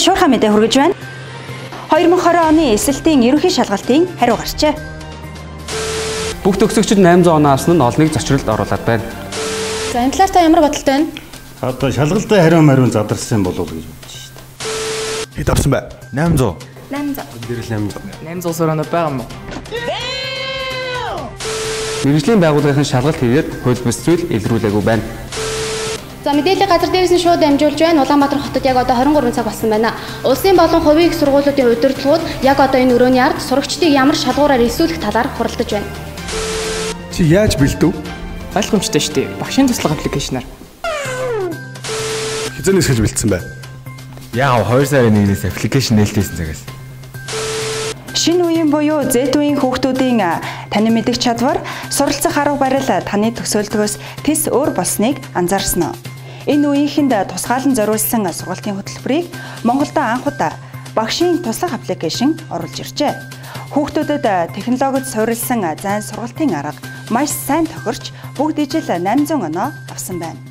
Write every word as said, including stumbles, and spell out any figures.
шуурхай мэдээ хүргэж байна. хоёр мың и оны эсэлтийн ерөнхий шалгалтын хариу гарчээ. Бүх төгсөгчид найман зуун оноо авсан нь олныг зочролд оруулаад байна. За энэ талаар та ямар бодолтой байна? Одоо шалгалтын хариу мариун задарсан болов уу гэж бодож шүү дээ. Хэд авсан бай? найман зуун. найман зуун. Дээрэл найман зуун. найман зуун сөрөөнө байгаа юм уу? Мэргэжлийн байгууллагын шалгалт хийгээд хууль бус зүйл илрүүлээгүй байна. За мэдээлэл газар дээрээс нь шууд дамжуулж байна. Улаанбаатар хотод яг одоо хорин гурван цаг болсон байна. Улсын болон хувийн их сургуулиудын удирдлагууд яг одоо энэ өрөөний ард сурагчдыг ямар шалгуураар эсвүүлэх талаар хуралдаж байна. Чи яаж бэлдэв? Ойлгомжтой шүү дээ. Багшийн туслах аппликейшнаар. Хизэнээс хэлж бэлдсэн бай. Яав хоёр сарын нэгнээс аппликейшн нээлттэйсэн цагаас. Шинэ үеийн буюу Z үеийн хүүхдүүдийн таны мэдих чадвар, суралцах арга барил таны төсөөлтгөөс тис өөр болсныг анзаарсан уу? Энэ үеийнхэнд тусгаалan зориулсан сургалтын хөтөлбөрийг Монголдо анх удаа багшийн туслах аппликейшн оруулж иржээ. Хүүхдүүдэд технологид суурилсан зайн сургалтын арга маш сайн тохирч бүгд ижил найман зуун оноо авсан байна.